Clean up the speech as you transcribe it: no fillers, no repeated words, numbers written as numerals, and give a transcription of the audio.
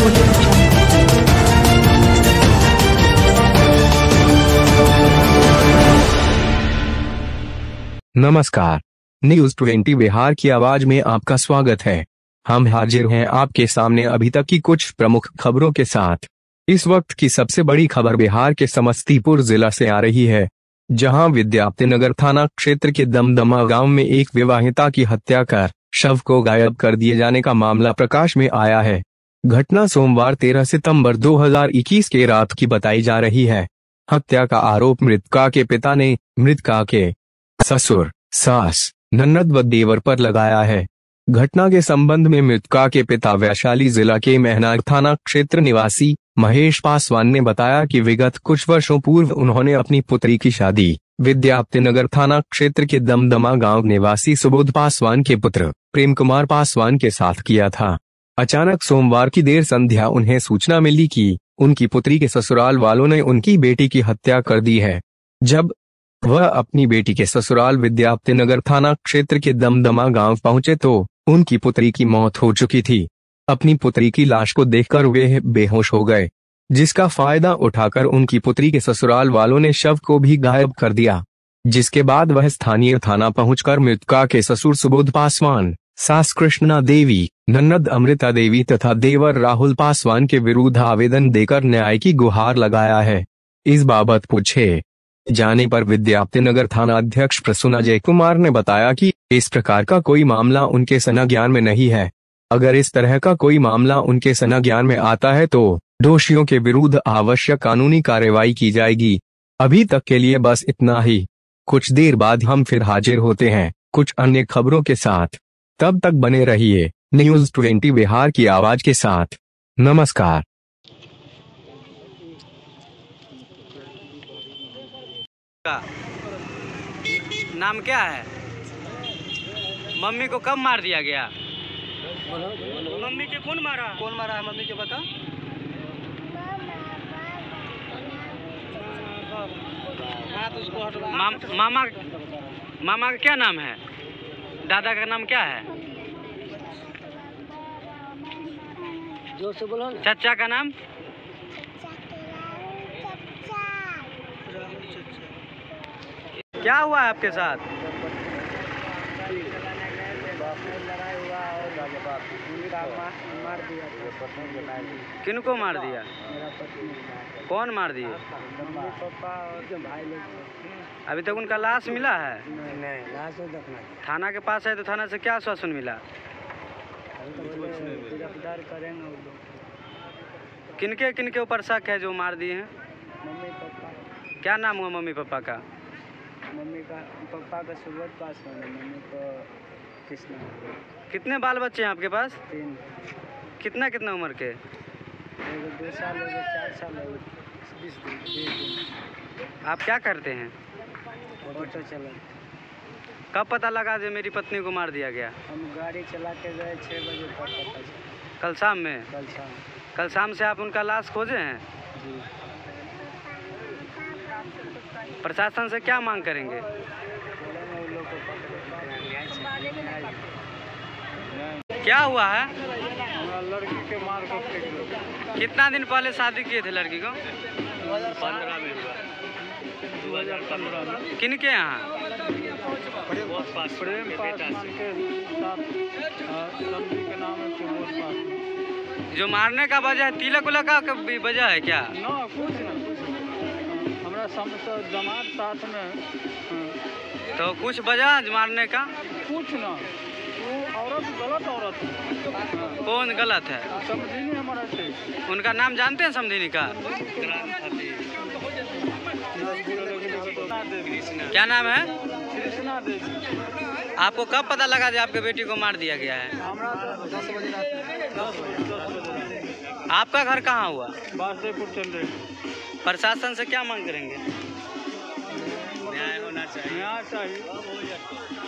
नमस्कार, न्यूज 20 बिहार की आवाज में आपका स्वागत है। हम हाजिर हैं आपके सामने अभी तक की कुछ प्रमुख खबरों के साथ। इस वक्त की सबसे बड़ी खबर बिहार के समस्तीपुर जिला से आ रही है, जहां विद्यापतिनगर थाना क्षेत्र के दमदमा गांव में एक विवाहिता की हत्या कर शव को गायब कर दिए जाने का मामला प्रकाश में आया है। घटना सोमवार 13 सितंबर 2021 के रात की बताई जा रही है। हत्या का आरोप मृतका के पिता ने मृतका के ससुर, सास, ननद व देवर पर लगाया है। घटना के संबंध में मृतका के पिता वैशाली जिला के मेहनार थाना क्षेत्र निवासी महेश पासवान ने बताया कि विगत कुछ वर्षों पूर्व उन्होंने अपनी पुत्री की शादी विद्यापतिनगर थाना क्षेत्र के दमदमा गांव निवासी सुबोध पासवान के पुत्र प्रेम कुमार पासवान के साथ किया था। अचानक सोमवार की देर संध्या उन्हें सूचना मिली कि उनकी पुत्री के ससुराल वालों ने उनकी बेटी की हत्या कर दी है। जब वह अपनी बेटी के ससुराल विद्यापतिनगर थाना क्षेत्र के दमदमा गांव पहुंचे तो उनकी पुत्री की मौत हो चुकी थी। अपनी पुत्री की लाश को देखकर वे बेहोश हो गए, जिसका फायदा उठाकर उनकी पुत्री के ससुराल वालों ने शव को भी गायब कर दिया। जिसके बाद वह स्थानीय थाना पहुंचकर मृतका के ससुर सुबोध पासवान, सास कृष्णा देवी, ननद अमृता देवी तथा देवर राहुल पासवान के विरुद्ध आवेदन देकर न्याय की गुहार लगाया है। इस बाबत पूछे जाने पर विद्यापतिनगर थाना अध्यक्ष प्रसून अजय कुमार ने बताया कि इस प्रकार का कोई मामला उनके संज्ञान में नहीं है। अगर इस तरह का कोई मामला उनके संज्ञान में आता है तो दोषियों के विरुद्ध आवश्यक कानूनी कार्रवाई की जाएगी। अभी तक के लिए बस इतना ही। कुछ देर बाद हम फिर हाजिर होते हैं कुछ अन्य खबरों के साथ। तब तक बने रहिए न्यूज 20 बिहार की आवाज के साथ। नमस्कार। नाम क्या है? मम्मी को कब मार दिया गया? मम्मी के कौन मारा है? मम्मी के बता। मामा का क्या नाम है? दादा का नाम क्या है? जोर से बोलो ना। चाचा का नाम? क्या हुआ है आपके साथ? मार दिया। किनको मार दिया? कौन मार दिया? मम्मी पापा और भाई लोग। अभी तक उनका लाश मिला है? नहीं, लाश देखना। थाना के पास है तो थाना से क्या आश्वासन मिला? गिरफ्तार करेंगे वो लोग। किनके किनके ऊपर शक है जो मार दिए हैं? Mummy papa. क्या नाम हुआ मम्मी पापा का? मम्मी का पापा का सुबोध पासवान है, मम्मी को कृष्णा। कितने बाल बच्चे हैं आपके पास? 3। कितना उम्र के? एगो 2 साल, एगो 4 साल, एगो 20 दिन। आप क्या करते हैं? ऑटो चला। कब पता लगा जो मेरी पत्नी को मार दिया गया? हम गाड़ी चला के गए 6 बजे तक पता चला। कल शाम में? कल शाम से आप उनका लाश खोजे हैं? जी। प्रशासन से क्या मांग करेंगे? क्या हुआ है? लड़की के मार को फेंक दो। कितना दिन पहले शादी किए थे लड़की को? 2015 में हुआ। 2015 में। किनके यहाँ? प्रेम पासवान के साथ लड़की के नाम है सुबोध पासवान। जो मारने का वजह है तिलक उलक का वजह है क्या? ना, कुछ ना। हमारा जमात साथ में। तो कुछ वजह मारने का? कुछ ना, वो औरत गलत औरत है। कौन गलत है? समझिनी हमारा से। उनका नाम जानते हैं समझिनी का? क्या नाम है? कृष्णा देवी। आपको कब पता लगा कि आपके बेटी को मार दिया गया है? हमारा 10 बजे रात। आपका घर कहाँ हुआ? बासदेपुर चल रहे। प्रशासन से क्या मांग करेंगे? न्याय होना चाहिए।